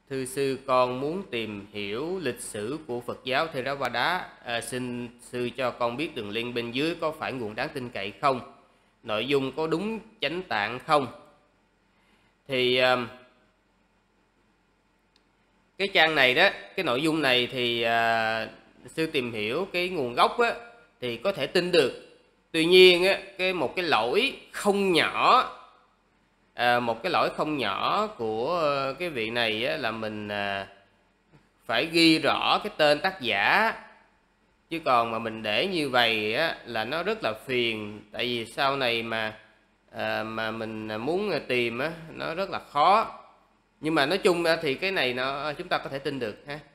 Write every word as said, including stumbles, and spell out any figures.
Thưa sư, con muốn tìm hiểu lịch sử của Phật giáo Theravada. À, xin sư cho con biết đường link bên dưới có phải nguồn đáng tin cậy không? Nội dung có đúng chánh tạng không? Thì à, cái trang này đó, cái nội dung này thì à, sư tìm hiểu cái nguồn gốc á, thì có thể tin được. Tuy nhiên á, cái một cái lỗi không nhỏ, à, một cái lỗi không nhỏ của cái vị này á, là mình à, phải ghi rõ cái tên tác giả, chứ còn mà mình để như vậy á, là nó rất là phiền. Tại vì sau này mà à, mà mình muốn tìm á, nó rất là khó. Nhưng mà nói chung thì cái này nó chúng ta có thể tin được ha.